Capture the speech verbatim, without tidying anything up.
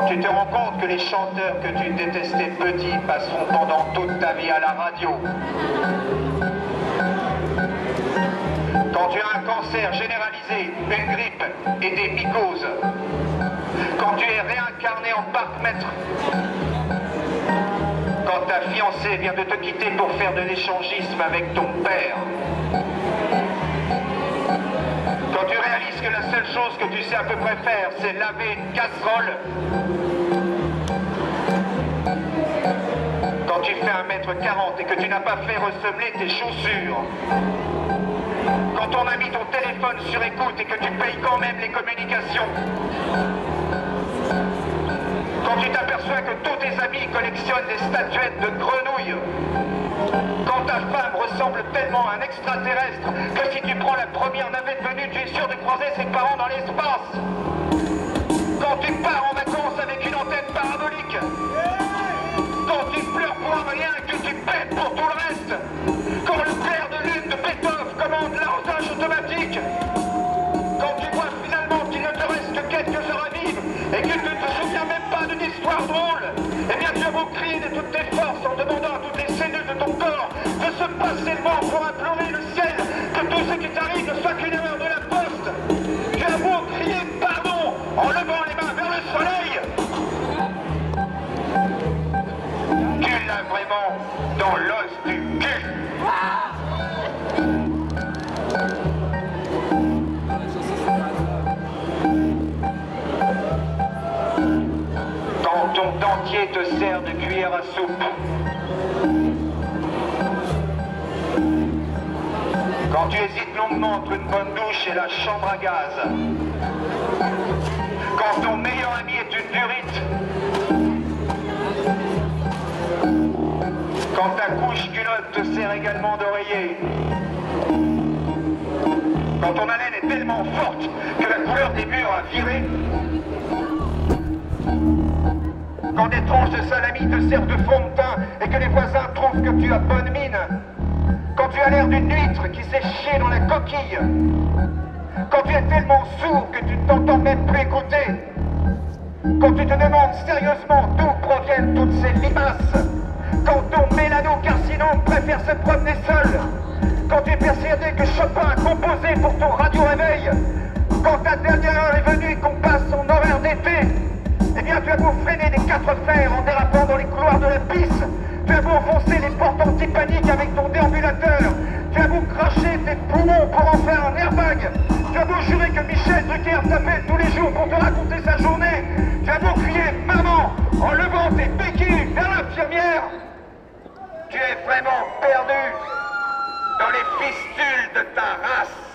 Tu te rends compte que les chanteurs que tu détestais petits passeront pendant toute ta vie à la radio. Quand tu as un cancer généralisé, une grippe et des mycoses. Quand tu es réincarné en parc-mètre. Quand ta fiancée vient de te quitter pour faire de l'échangisme avec ton père. Quand tu réalises que la seule chose que tu sais à peu près faire, c'est laver une casserole. Quand tu fais un mètre quarante et que tu n'as pas fait ressemeler tes chaussures. Quand on a mis ton téléphone sur écoute et que tu payes quand même les communications. Quand tu t'aperçois que tous tes amis collectionnent des statuettes de grenouilles. Quand ta femme ressemble tellement à un extraterrestre que si tu prends la première navette venue, tu es sûr de croiser ses parents dans l'espace. Quand tu pars en vacances avec une antenne parabolique. Quand tu pleures pour un rien et que tu pètes pour tout le reste. Quand le clair de lune de Beethoven commande l'arrosage automatique. Quand tu vois finalement qu'il ne te reste que quelques heures à vivre et que tu ne te souviens même pas d'une histoire drôle, eh bien tu as beau crier de toutes tes forces en demandant à toutes les cellules de ton corps de se passer le mort pour implorer le ciel que tout ce qui t'arrive ne soit qu'une erreur de la poste. Tu as beau crier pardon en levant les mains vers le soleil. Tu l'as vraiment dans l'os du cul. Quand ton dentier te sert de cuillère à soupe. Quand tu hésites longuement entre une bonne douche et la chambre à gaz. Quand ton meilleur ami est une durite. Quand ta couche culotte te sert également d'oreiller. Quand ton haleine est tellement forte que la couleur des murs a viré. Quand des tranches de salami te servent de fond de teint et que les voisins trouvent que tu as bonne mine. Quand tu as l'air d'une huître qui s'est chiée dans la coquille. Quand tu es tellement sourd que tu ne t'entends même plus écouter. Quand tu te demandes sérieusement d'où proviennent toutes ces limaces. Quand ton mélanocarcinome préfère se promener seul. Quand tu es persuadé que Chopin a composé pour ton radio-réveil. Quand ta dernière heure est venue et qu'on passe son horaire d'été. Eh bien, tu as beau freiner des quatre fers en dérapant dans les couloirs de la piste. Tu as beau enfoncer les portes anti-panique avec ton déambulateur. Tu as beau cracher tes poumons pour en faire un airbag. Tu as beau jurer que Michel Drucker t'appelle tous les jours pour te raconter sa journée. Tu as beau crier « Maman » en levant tes béquilles vers l'infirmière. Tu es vraiment perdu dans les fistules de ta race.